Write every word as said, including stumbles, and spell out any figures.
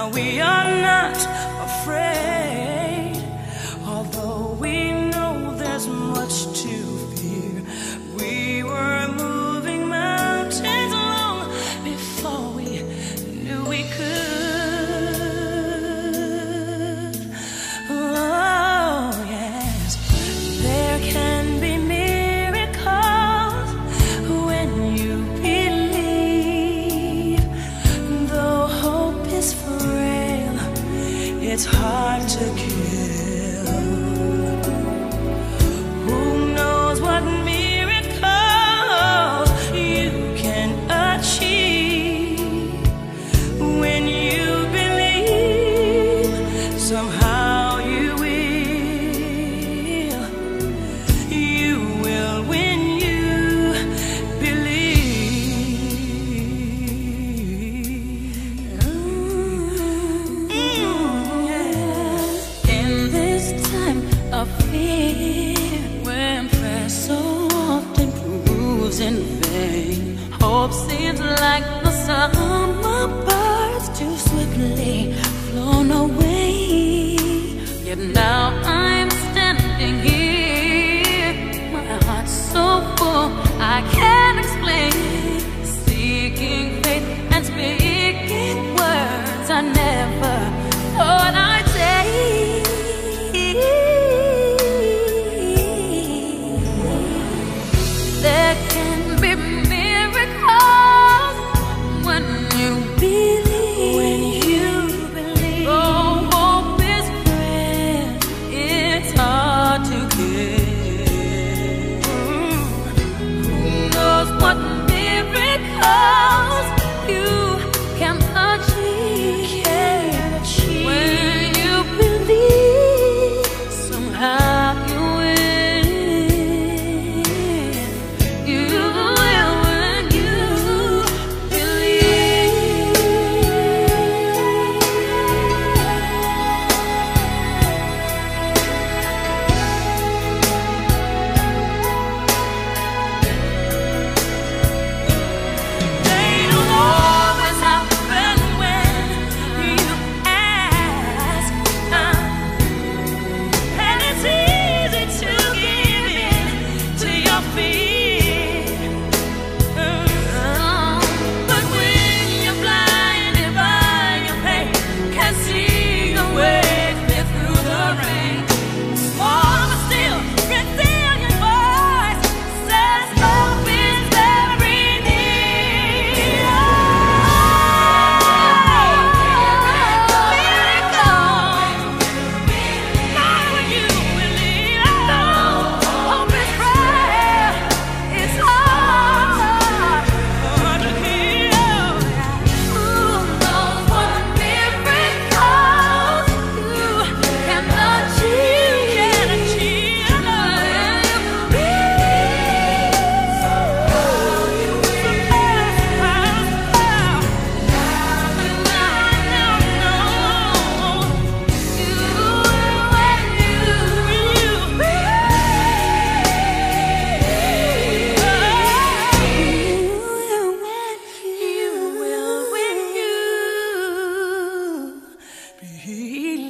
Now we are not afraid, although we know there's much to fear. We were moving mountains long before we knew we could. Oh yes, there can be miracles when you believe. Though hope is frail, it's hard to kill. Who knows what miracles you can achieve when you believe? Somehow you will. You will when you believe. In this time of fear, when prayer so often proves in vain, hope seems like the summer birds too swiftly flown away. Yet now I'm standing here, my heart's so full I can't explain, seeking faith and speaking words I never thought I'd say. There can be miracles when you believe. When you believe. Oh, hope is frail, it's hard to get. Who knows what miracles you can achieve, can achieve. When you believe, somehow you will. You will when you believe. They don't always happen when you ask, and it's easy to give in to your fear. But when you're blinded by your pain, can't see your way clear through the rain, small but still resilient voice says hope is very near. Not when you believe. Hope is frail, it's hard, hard to heal. Who knows what miracles you can achieve, can achieve when you believe. Somehow you will. You will when you believe.